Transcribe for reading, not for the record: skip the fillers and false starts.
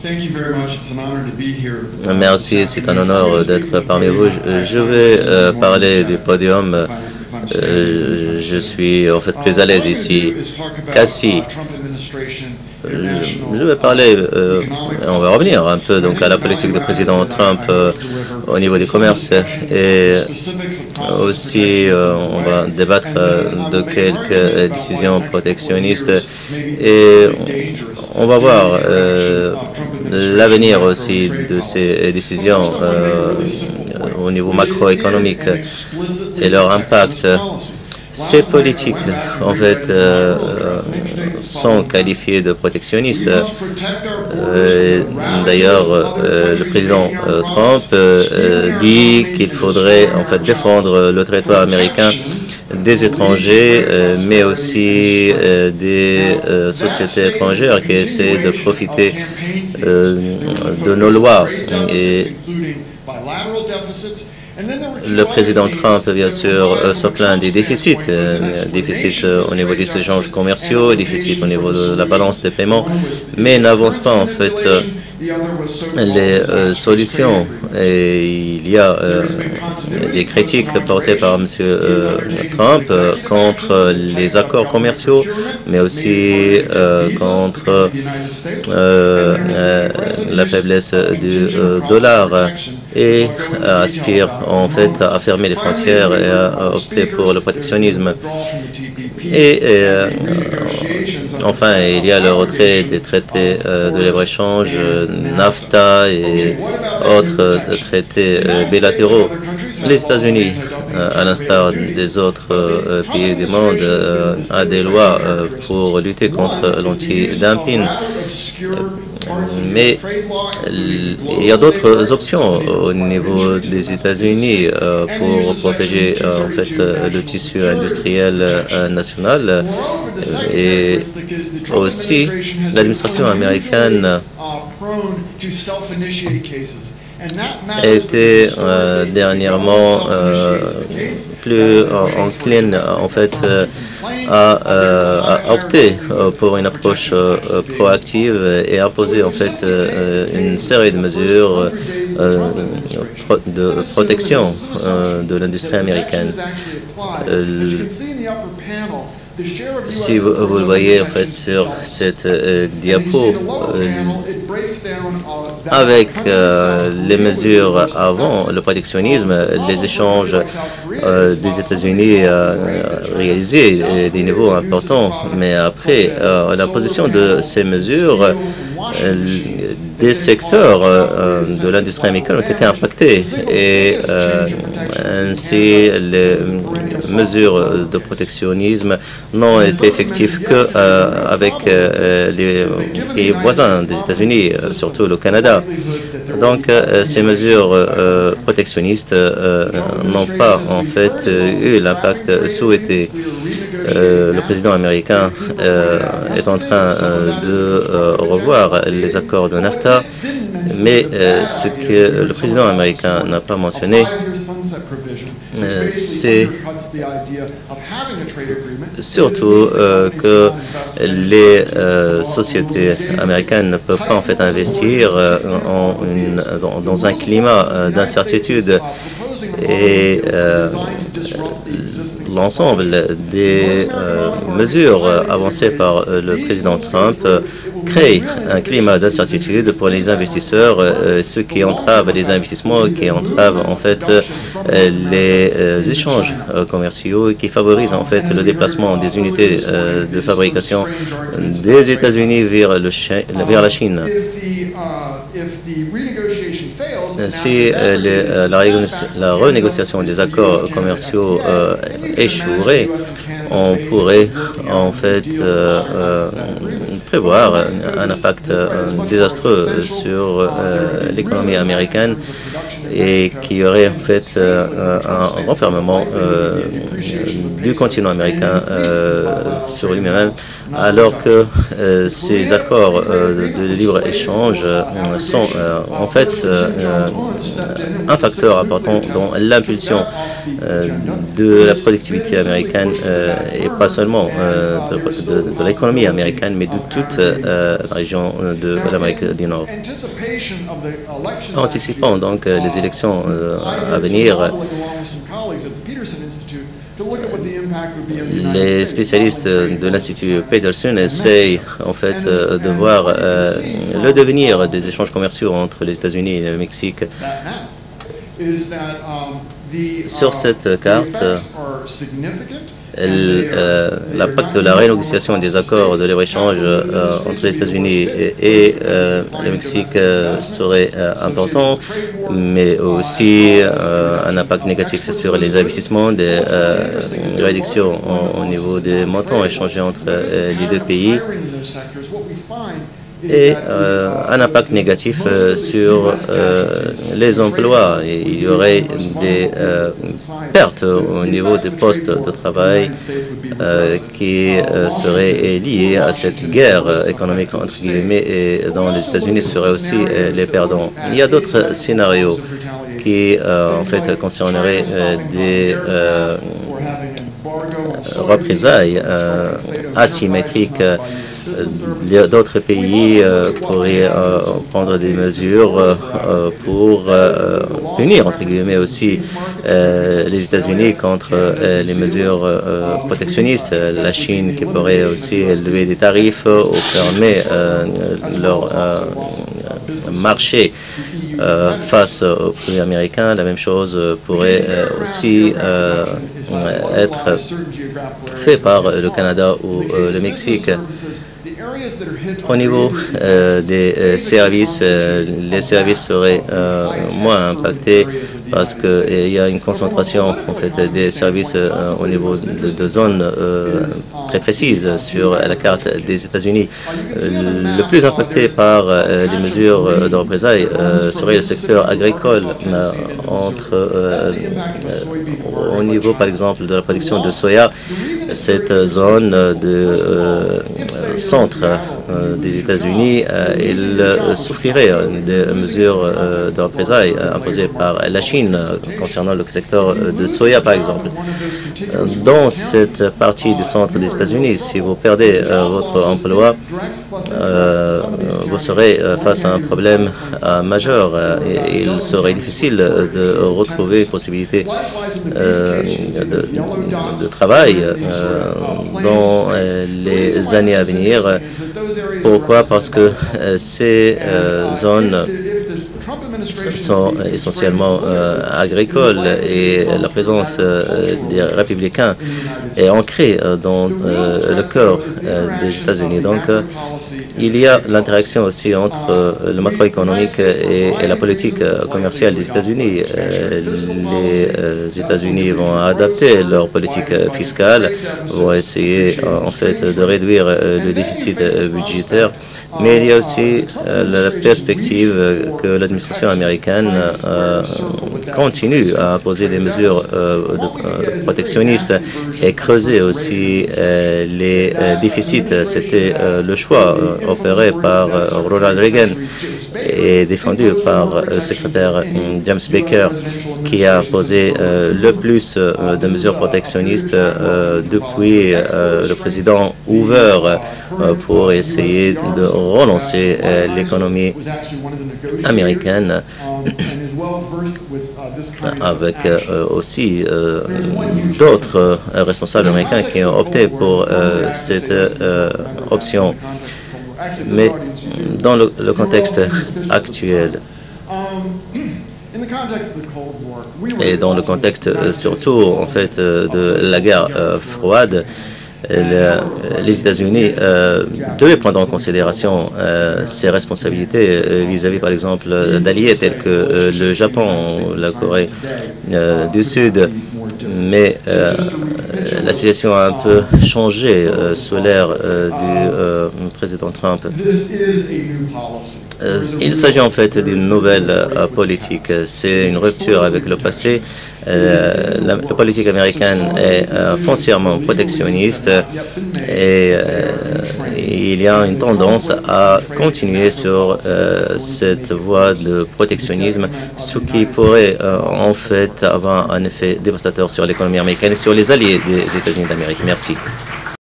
Merci, c'est un honneur d'être parmi vous. Je vais parler du podium. Je suis en fait plus à l'aise ici qu'assis. Je vais parler, on va revenir un peu donc à la politique du président Trump au niveau du commerce et aussi on va débattre de quelques décisions protectionnistes et on va voir l'avenir aussi de ces décisions au niveau macroéconomique et leur impact. Ces politiques, en fait, sont qualifiées de protectionnistes. D'ailleurs, le président Trump dit qu'il faudrait en fait défendre le territoire américain des étrangers, mais aussi des sociétés étrangères qui essaient de profiter de nos lois. Et le président Trump, bien sûr, se plaint des déficits, déficits au niveau des échanges commerciaux, déficits au niveau de la balance des paiements, mais n'avance pas en fait les solutions. Et il y a des critiques portées par M. Trump contre les accords commerciaux, mais aussi contre la faiblesse du dollar et aspire en fait à fermer les frontières et à opter pour le protectionnisme. Et enfin, il y a le retrait des traités de libre-échange, NAFTA et autres traités bilatéraux. Les États-Unis, à l'instar des autres pays du monde, a des lois pour lutter contre l'anti-dumping. Mais il y a d'autres options au niveau des États-Unis pour protéger en fait le tissu industriel national et aussi l'administration américaine était dernièrement plus encline en fait à opter pour une approche proactive et imposer en fait une série de mesures de protection de l'industrie américaine. Si vous le voyez en fait sur cette diapo, avec les mesures avant le protectionnisme, les échanges des États-Unis réalisés des niveaux importants, mais après l'imposition de ces mesures, des secteurs de l'industrie américaine ont été impactés et ainsi les mesures de protectionnisme n'ont été effectives qu'avec les pays voisins des États-Unis, surtout le Canada. Donc ces mesures protectionnistes n'ont pas en fait eu l'impact souhaité. Le président américain est en train de revoir les accords de NAFTA, mais ce que le président américain n'a pas mentionné, c'est surtout que les sociétés américaines ne peuvent pas en fait investir dans un climat d'incertitude et l'ensemble des mesures avancées par le président Trump crée un climat d'incertitude pour les investisseurs, ce qui entrave les investissements, qui entrave en fait les échanges commerciaux, qui favorise en fait le déplacement des unités de fabrication des États-Unis vers la Chine. Si la renégociation des accords commerciaux échouerait, on pourrait en fait prévoir un impact désastreux sur l'économie américaine et qui aurait en fait un renfermement du continent américain sur lui-même alors que ces accords de libre-échange sont en fait un facteur important dans l'impulsion de la productivité américaine et pas seulement de l'économie américaine, mais de toute la région de l'Amérique du Nord. Anticipant donc les élections à venir, les spécialistes de l'Institut Peterson essayent en fait de voir le devenir des échanges commerciaux entre les États-Unis et le Mexique. Sur cette carte, l'impact de la renégociation des accords de libre-échange entre les États-Unis et le Mexique serait important, mais aussi un impact négatif sur les investissements, des réductions au niveau des montants échangés entre les deux pays, et un impact négatif sur les emplois. Et il y aurait des pertes au niveau des postes de travail qui seraient liées à cette guerre économique entre guillemets, et dont les États-Unis seraient aussi les perdants. Il y a d'autres scénarios qui en fait concerneraient des représailles asymétriques. D'autres pays pourraient prendre des mesures pour punir, entre guillemets, aussi les États-Unis contre les mesures protectionnistes. La Chine qui pourrait aussi élever des tarifs ou fermer leur marché face aux produits américains. La même chose pourrait aussi être fait par le Canada ou le Mexique. Au niveau des services, les services seraient moins impactés parce qu'il y a une concentration en fait, des services au niveau de zones très précises sur la carte des États-Unis. Le plus impacté par les mesures de représailles serait le secteur agricole, au niveau par exemple de la production de soya. Cette zone de centre des États-Unis, il souffrirait des mesures de représailles imposées par la Chine concernant le secteur de soya, par exemple. Dans cette partie du centre des États-Unis, si vous perdez votre emploi, vous serez face à un problème majeur. Il serait difficile de retrouver une possibilité de travail dans les années à venir. Pourquoi? Parce que ces zones sont essentiellement agricoles et la présence des républicains est ancrée dans le cœur des États-Unis. Donc, il y a l'interaction aussi entre le macroéconomique et la politique commerciale des États-Unis. Les États-Unis vont adapter leur politique fiscale, vont essayer en fait de réduire le déficit budgétaire. Mais il y a aussi la perspective que l'administration américaine continue à imposer des mesures protectionnistes et creuser aussi les déficits. C'était le choix opéré par Ronald Reagan et défendu par le secrétaire James Baker, qui a imposé le plus de mesures protectionnistes depuis le président Hoover pour essayer de relancer l'économie américaine, avec aussi d'autres responsables américains qui ont opté pour cette option. Mais dans le contexte actuel, et dans le contexte surtout en fait de la guerre froide, les États-Unis devaient prendre en considération ses responsabilités vis-à-vis, par exemple, d'alliés tels que le Japon, la Corée du Sud. Mais la situation a un peu changé sous l'ère du président Trump. Il s'agit en fait d'une nouvelle politique. C'est une rupture avec le passé. La politique américaine est foncièrement protectionniste et il y a une tendance à continuer sur cette voie de protectionnisme, ce qui pourrait en fait avoir un effet dévastateur sur l'économie américaine et sur les alliés des États-Unis d'Amérique. Merci.